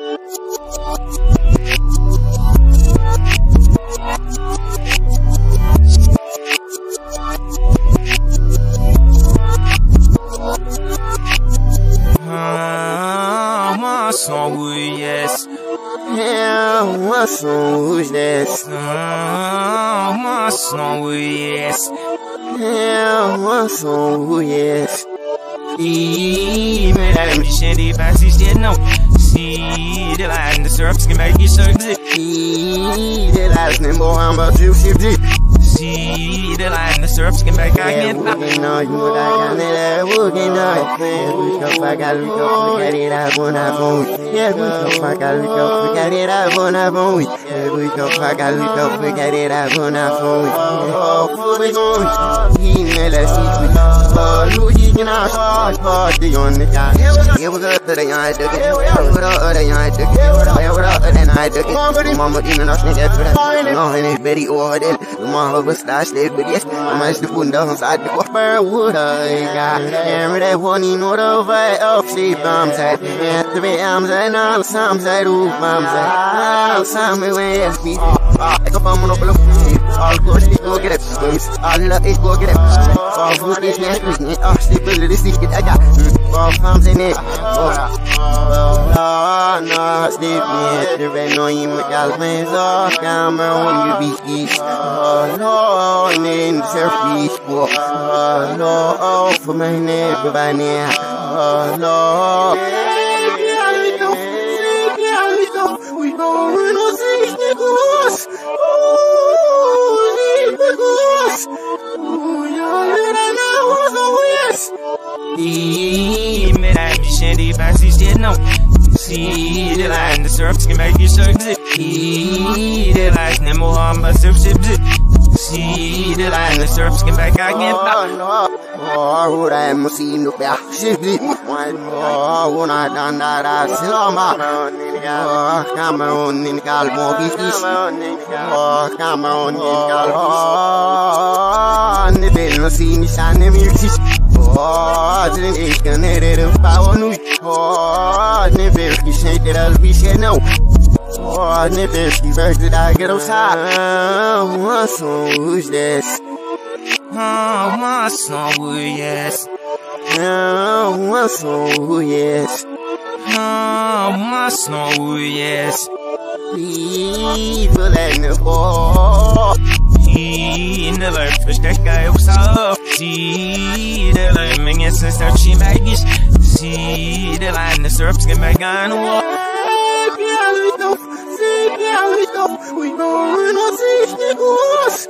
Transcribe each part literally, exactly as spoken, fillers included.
Song with yes. Yeah, what song is this? Uh, my song with yes. Yeah, what song is this? E man, I'm just shandy passy shit no. See the line, the syrups can make you so good. See the last name, boy, I'm about to shift it. See the line, the syrups can make I can't stop. You know, you know, I got it, working on it. We go, I got it, go, we got it, I want to phone. Yeah, we go, I got it, go, we got it, I want to phone. Yeah, we go, I got it, go, we got it, I want to phone. Oh, we go, he never sees me. Oh, Louis, you know, oh, the on the guy. Yeah, we go to the yard, the guy. We go to the yard, the guy. We go to the night, the guy. Mama, even us, nigga, to that. No, and it's very over there. Mama was last day, but yes, I'm just the window outside the copper wood. I got hammer that one in order of a sheep. I'm sad. At the way I'm saying, all some side, ooh, I'm saying, all some way, as we I go from on a all good, go get it. All love it, go get it. All food is nasty. Oh, sleep a little stick it. I got all farms in it. Oh, no, sleep me. The red no, you make all plans off camera when you be east. Oh, no, and then the surface. Oh, no, oh, for my neighbor by now. Oh, no. We going on six niggas. Oh, niggas. Oh, y'all let know what's the West. E man, I'm just shandy passy shit no. See the line, the syrups can make you so good. See the line, the more harm, but syrup ship. See the line, the syrups can make I can't stop. Oh, what I'm seeing the back. Oh, when I done that, I still on my. Oh, come on, in the Galmo, oh, come on, in the Galmo, oh, and the bill, see me standing here. Oh, the nation, it is power, oh, the bill, you say that I'll be said no. Oh, the bill, you first did I get outside. Oh, what song is this? Oh, my song with yes. Oh, what song is this? Oh, my snow, yes. Evil and the ball. He never pushed that guy up. See the lemon, yes, and start she maggies. See the line, the syrups get back on the wall. We going on six niggas.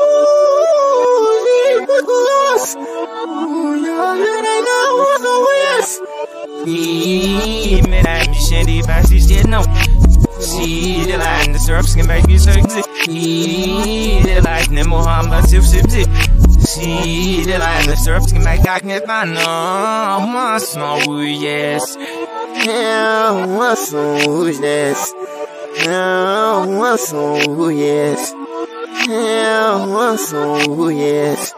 Oh, niggas. Oh, y'all let know what's the West. E man, I'm just shandy passy shit no. See the line, the syrups can make you so good. See the line, the more harm, but sip, sip, sip. See the line, the syrups can make I can't find no. My snow, yes. Yeah, what song is this? Yeah, what song is this? Yeah, what song is this?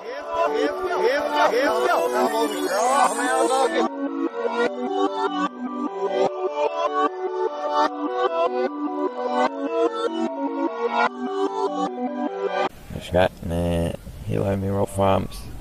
Scott, man, he let me roll farms.